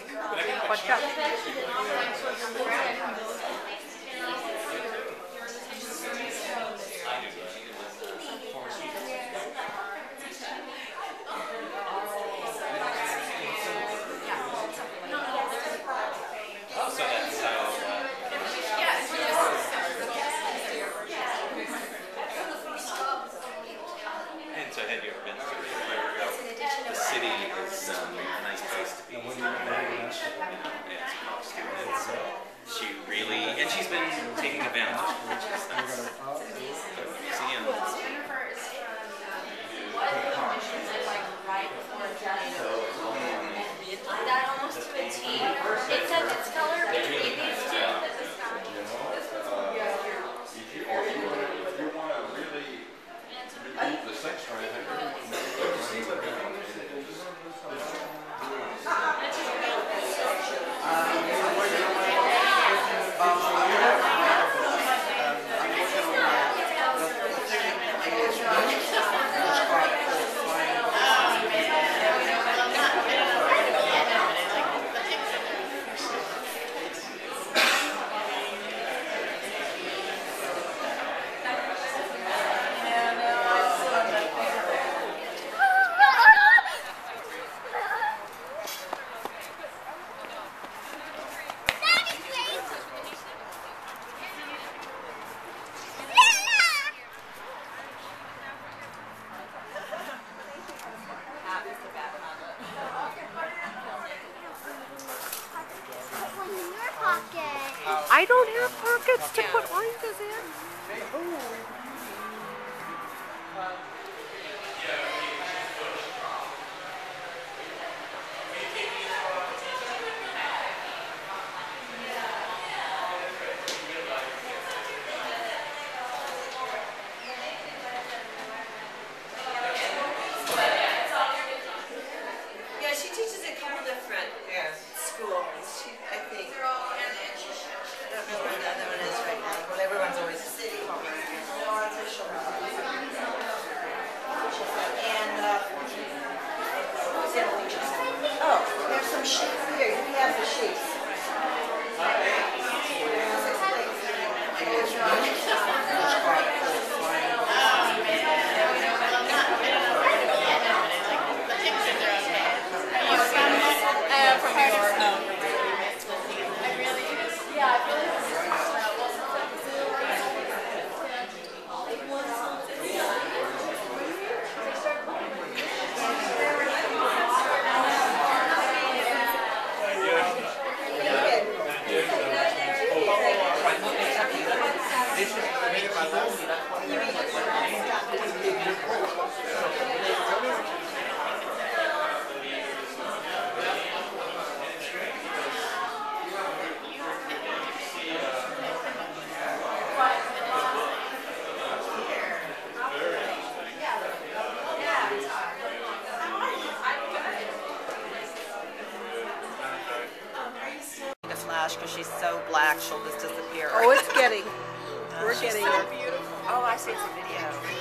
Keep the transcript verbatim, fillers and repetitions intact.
What's up? And so have you ever been to where the city is um, a nice place to be? Yeah, it's college students. She really, and she's been taking advantage of it, which is nice. But museum. That almost to a T. It says it's color, but it needs to. The sex drive. I don't have pockets to put oranges in. Ooh. Yeah, she teaches at a couple different schools. She, I think. I don't know where the other one is right now, but everyone's always city. And uh, oh, there's some sheets here. You have the sheets. Because she's so black, she'll just disappear. Oh, it's getting. Uh, We're she's getting so it. beautiful. Oh, I see, it's a video.